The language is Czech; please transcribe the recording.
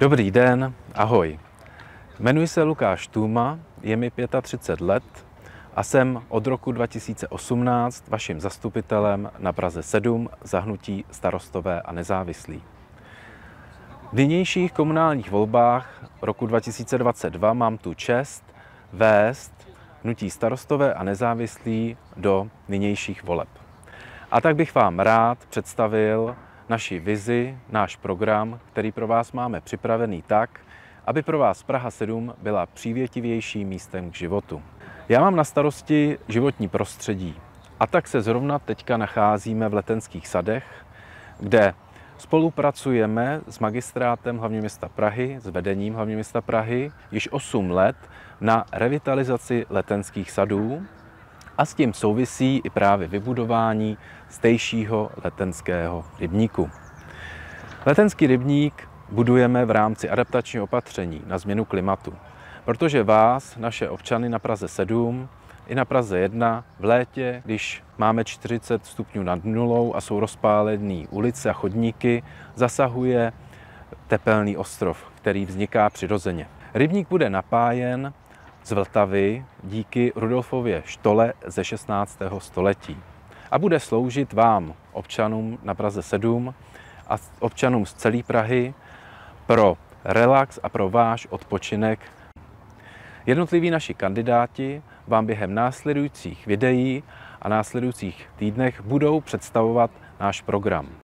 Dobrý den, ahoj. Jmenuji se Lukáš Tůma, je mi 35 let a jsem od roku 2018 vaším zastupitelem na Praze 7 za hnutí Starostové a nezávislí. V nynějších komunálních volbách roku 2022 mám tu čest vést hnutí Starostové a nezávislí do nynějších voleb. A tak bych vám rád představil naši vizi, náš program, který pro vás máme připravený tak, aby pro vás Praha 7 byla přívětivějším místem k životu. Já mám na starosti životní prostředí a tak se zrovna teďka nacházíme v Letenských sadech, kde spolupracujeme s magistrátem hlavního města Prahy, s vedením hlavního města Prahy již 8 let na revitalizaci Letenských sadů a s tím souvisí i právě vybudování zdejšího letenského rybníku. Letenský rybník budujeme v rámci adaptačního opatření na změnu klimatu, protože vás, naše občany na Praze 7 i na Praze 1 v létě, když máme 40 stupňů nad nulou a jsou rozpálené ulice a chodníky, zasahuje tepelný ostrov, který vzniká přirozeně. Rybník bude napájen z Vltavy díky Rudolfově štole ze 16. století a bude sloužit vám, občanům na Praze 7 a občanům z celé Prahy pro relax a pro váš odpočinek. Jednotliví naši kandidáti vám během následujících videí a následujících týdnech budou představovat náš program.